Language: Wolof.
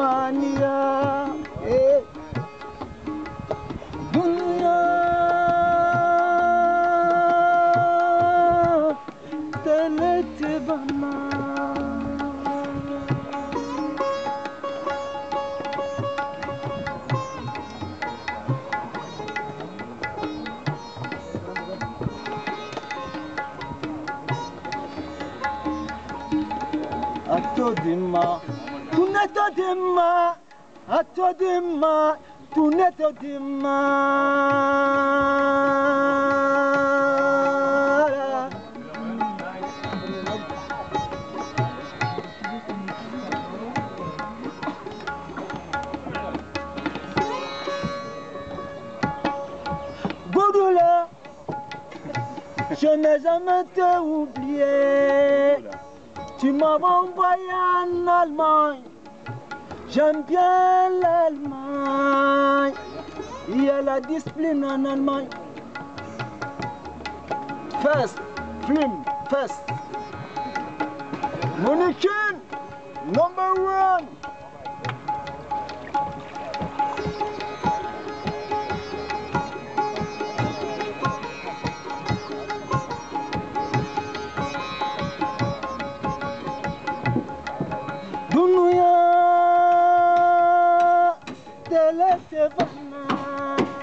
mania dunia teletebama atodima tunetodima atodima tunetodima Boudoula, je n'ai jamais te oublié. Tu m'as envoyé en Allemagne, j'aime bien l'Allemagne. Il y a la discipline en Allemagne. Fest, film, fest. Mannequin, number one. Dunia teletebana